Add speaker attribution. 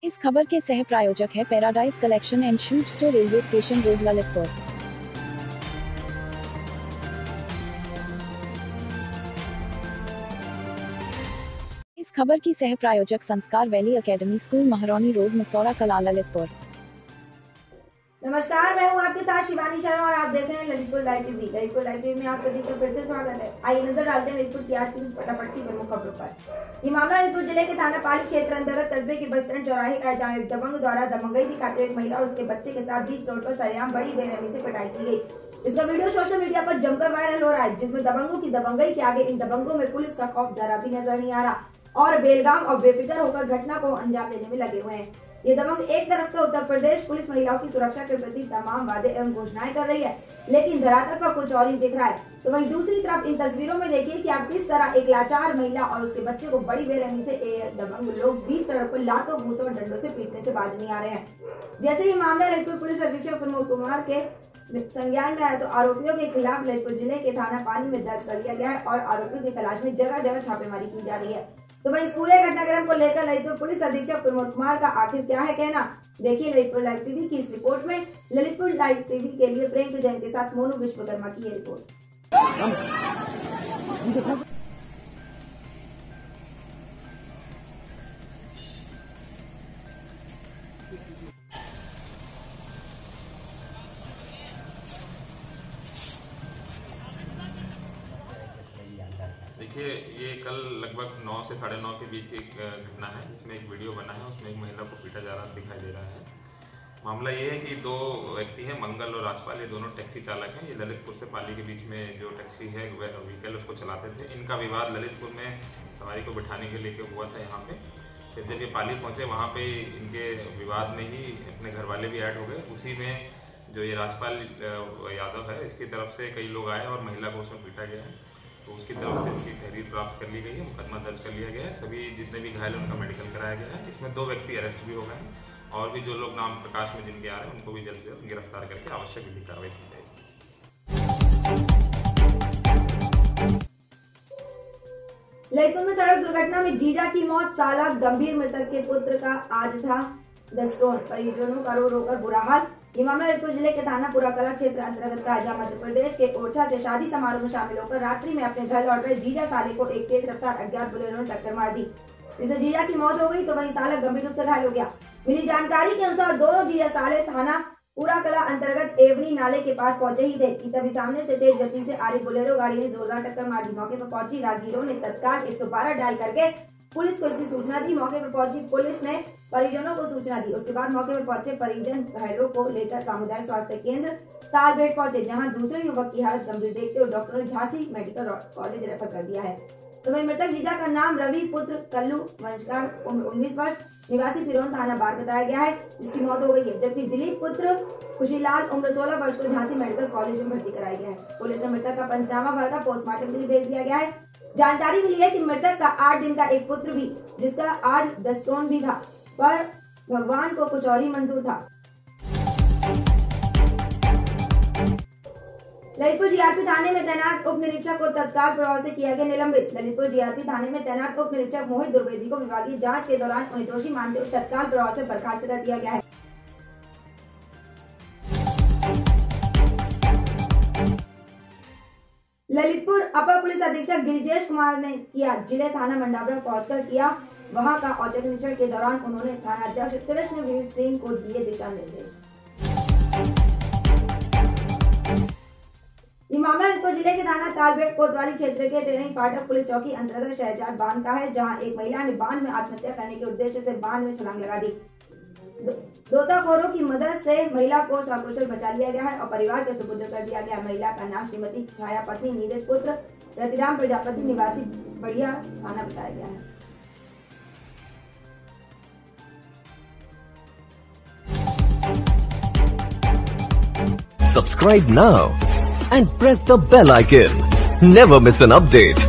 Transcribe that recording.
Speaker 1: इस खबर के सह प्रायोजक है paradise collection and shoot store, railway station road, Lalitpur. इस खबर की सह प्रायोजक Sanskar valley academy school, Maharani road, Masaura Kala, Lalitpur.
Speaker 2: नमस्कार, मैं हूं आपके साथ शिवानी शर्मा और आप देख रहे हैं Lalitpur live TV. Lalitpur live TV में आप सभी का फिर से स्वागत है। आइए नजर डालते हैं ललितपुर की आज की फटाफट प्रमुख खबरों पर। ये मामला ललितपुर जिले के थाना पाली क्षेत्र अंतर्गत कस्बे के बस स्टैंड चौराहे का, जहाँ एक दबंग द्वारा दबंगई दिखाते हुए एक महिला और उसके बच्चे के साथ बीच रोड पर सरेआम बड़ी बेरहमी से पिटाई की गई। इसका वीडियो सोशल मीडिया पर जमकर वायरल हो रहा है, जिसमें दबंगों की दबंगई के आगे इन दबंगों में पुलिस का खौफ जरा भी नजर नहीं आ रहा और बेलगाम और बेफिक्र होकर घटना को अंजाम देने में लगे हुए हैं। ये दबंग एक तरफ तो उत्तर प्रदेश पुलिस महिलाओं की सुरक्षा के प्रति तमाम वादे एवं घोषणाएं कर रही है, लेकिन धरातल पर कुछ और ही दिख रहा है। तो वहीं दूसरी तरफ इन तस्वीरों में देखिए कि आप किस तरह एक लाचार महिला और उसके बच्चे को बड़ी बेरहमी से दबंग लोग बीच सड़क पर लातों, घूसों और डंडों से पीटने से बाज नहीं आ रहे हैं। जैसे ही मामला ललितपुर पुलिस अधीक्षक प्रमोद कुमार के संज्ञान में आया तो आरोपियों के खिलाफ ललितपुर जिले के थाना पाली में दर्ज कर लिया गया है और आरोपियों की तलाश में जगह जगह छापेमारी की जा रही है। तो वही इस पूरे घटनाक्रम को लेकर ललितपुर पुलिस अधीक्षक प्रमोद कुमार का आखिर क्या है कहना, देखिए ललितपुर लाइव टीवी की इस रिपोर्ट में। ललितपुर लाइव टीवी के लिए प्रेम जैन के साथ मोनू विश्वकर्मा की ये रिपोर्ट।
Speaker 3: देखिए, ये कल लगभग 9 से 9:30 के बीच की घटना है, जिसमें एक वीडियो बना है, उसमें एक महिला को पीटा जा रहा दिखाई दे रहा है। मामला ये है कि दो व्यक्ति हैं, मंगल और राजपाल, ये दोनों टैक्सी चालक हैं। ये ललितपुर से पाली के बीच में जो टैक्सी है व्हीकल उसको चलाते थे। इनका विवाद ललितपुर में सवारी को बिठाने के लेके हुआ था यहाँ पे। फिर जब ये पाली पहुँचे वहाँ पे इनके विवाद में ही अपने घर वाले भी ऐड हो गए। उसी में जो ये राजपाल यादव है, इसकी तरफ से कई लोग आए और महिला को उसमें पीटा गया है। तो उसकी तरफ से उनकी तहरीर प्राप्त कर ली गई है, मुकदमा दर्ज कर लिया गया है। सभी जितने भी घायल उनका मेडिकल कराया गया है। इसमें 2 व्यक्ति अरेस्ट भी हो गए हैं और भी जो लोग नाम प्रकाश में जिनके आ रहे हैं उनको भी जल्द से जल्द गिरफ्तार करके आवश्यक विधिक कार्रवाई की जाएगी।
Speaker 2: ललितपुर में सड़क दुर्घटना में जीजा की मौत, साला गंभीर, मृतक के पुत्र का आज था दस्तोन, परिजनों का रो रोकर बुरा हाल। ये मामला ललितपुर जिले के थाना पुरा कला क्षेत्र अंतर्गत का, जहाँ मध्य प्रदेश के ओरछा से शादी समारोह में शामिल होकर रात्रि में अपने घर लौट रहे जीजा साले को एक तेज रफ्तार अज्ञात बोलेरो ने टक्कर मार दी। इससे जीजा की मौत हो गई तो वहीं साला गंभीर रूप से घायल हो गया। मिली जानकारी के अनुसार दोनों जीजा साले थाना पुरा कला अंतर्गत एवनी नाले के पास पहुंचे ही थे कि तभी सामने से तेज गति से आ रही बोलेरो गाड़ी ने जोरदार टक्कर मार दी। मौके पर पहुंची राहगीरों ने तत्काल 112 डायल करके पुलिस को इसकी सूचना दी। मौके पर पहुंची पुलिस ने परिजनों को सूचना दी। उसके बाद मौके पर पहुंचे परिजन घायलों को लेकर सामुदायिक स्वास्थ्य केंद्र तालबेट पहुंचे, जहां दूसरे युवक की हालत गंभीर देखते हुए डॉक्टरों ने झांसी मेडिकल कॉलेज रेफर कर दिया है। तो वही मृतक जीजा का नाम रवि पुत्र कल्लू वंशकार, उम्र 19 वर्ष, निवासी फिरौन थाना बार बताया गया है, जिसकी मौत हो गई है। जबकि दिलीप पुत्र खुशीलाल, उम्र 16 वर्ष को झांसी मेडिकल कॉलेज में भर्ती कराया गया है। पुलिस ने मृतक का पंचनामा भरकर पोस्टमार्टम के लिए भेज दिया गया है। जानकारी मिली है कि मृतक का 8 दिन का एक पुत्र भी, जिसका आज दस्तोन भी था, पर भगवान को कुछ और ही मंजूर था। ललितपुर जीआरपी थाने में तैनात उप निरीक्षक को तत्काल प्रभाव से किया गया निलंबित। ललितपुर जीआरपी थाने में तैनात उप निरीक्षक मोहित द्विवेदी को विभागीय जांच के दौरान उन्हें दोषी मानते हुए तत्काल प्रभाव से बर्खास्त कर दिया गया है। ललितपुर अपर पुलिस अधीक्षक गिरिजेश कुमार ने किया जिले थाना मंडावरा पहुंचकर किया वहां का औचक निरीक्षण के दौरान उन्होंने थाना अध्यक्ष कृष्णवीर सिंह को दिए दिशा निर्देश। ये मामला ललितपुर जिले के थाना तालबेट कोतवाली क्षेत्र के तेरही फाटक पुलिस चौकी अंतर्गत शहजाद बांध का है, जहां एक महिला ने बांध में आत्महत्या करने के उद्देश्य से बांध में छलांग लगा दी। गोताखोरों की मदद से महिला को सकुशल बचा लिया गया है और परिवार के सुपुर्द कर दिया गया। महिला का नाम श्रीमती छाया पत्नी नीरज पुत्र रतिराम प्रजापति, निवासी बढ़िया थाना बताया गया है।
Speaker 4: Subscribe now and press the bell icon. Never miss an update.